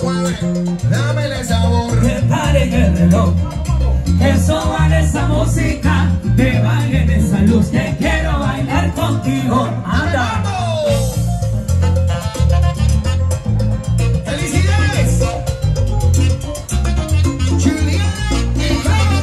suave, dámele sabor. Que paren el reloj, que suban esa música, que bailen esa luz, que quiero bailar contigo. Anda. ¡Felicidades! Juliana y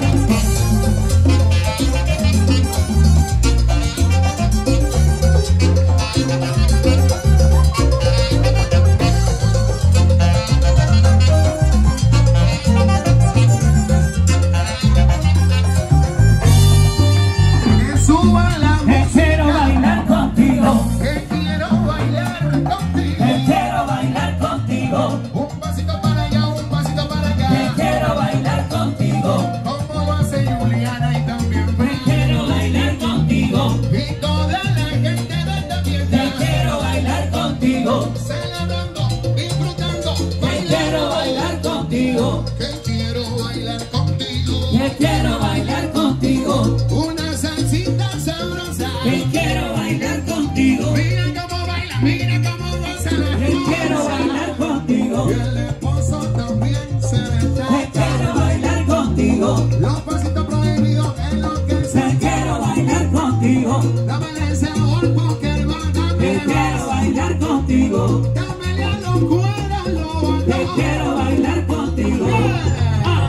suba la Que quiero bailar contigo, que quiero bailar contigo. que quiero bailar contigo, Un pasito para allá, un pasito para que acá. quiero bailar contigo, ¿Cómo va a ser Juliana y también que Fran? quiero bailar contigo, Y toda la gente de esta que fiesta quiero bailar contigo, celebrando, disfrutando, que quiero bailar contigo, que quiero bailar contigo. que quiero bailar contigo, Una salsita sabrosa. que quiero bailar contigo, Mira cómo baila, mira cómo goza la que quiero bailar contigo, Y el esposo también se que está. quiero bailar contigo, Los pasitos prohibidos es lo que que se quiero bailar contigo, Dámele ese amor porque él va a que darme quiero más. bailar contigo, Dámele a los cueros, lo que quiero bailar contigo. Ah.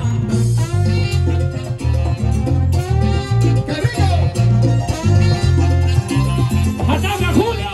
¡Qué rico! ¡Ataca, Julio!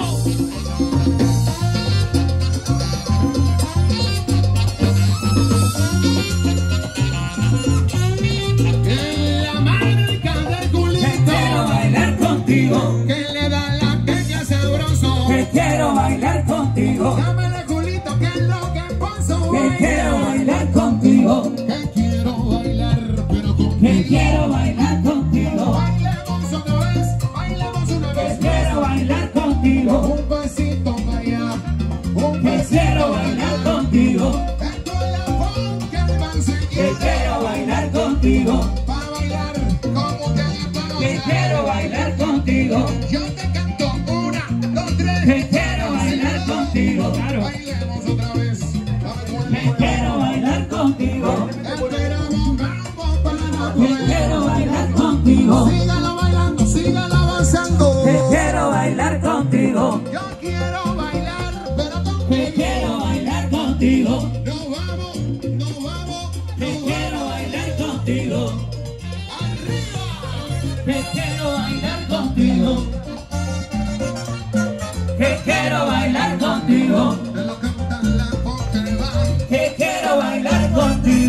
En la marca de Que culito quiero bailar contigo, que le da la peña sabroso. que quiero bailar contigo, Dámele culito que es lo que pasó. que quiero bailar contigo, Que quiero bailar, pero que conmigo. quiero bailar contigo, Bailemos otra vez, bailemos una que vez quiero bailar contigo, Un besito para allá, un que besito quiero para bailar allá. contigo, Esto es la funk que va a que seguir. quiero bailar contigo, Para bailar como te que quiero bailar contigo, Yo te canto una, dos, tres. que quiero bailar contigo, claro, Bailemos otra vez. que quiero bailar contigo, Esperamos vamos para que quiero bailar contigo, Sígalo bailando, sígalo avanzando. que quiero bailar contigo, Yo quiero bailar, pero que contigo. quiero bailar contigo, Nos vamos, nos vamos, que quiero bailar contigo, arriba. que quiero bailar contigo, que quiero bailar contigo, De lo que cantan la poker va. que quiero bailar contigo.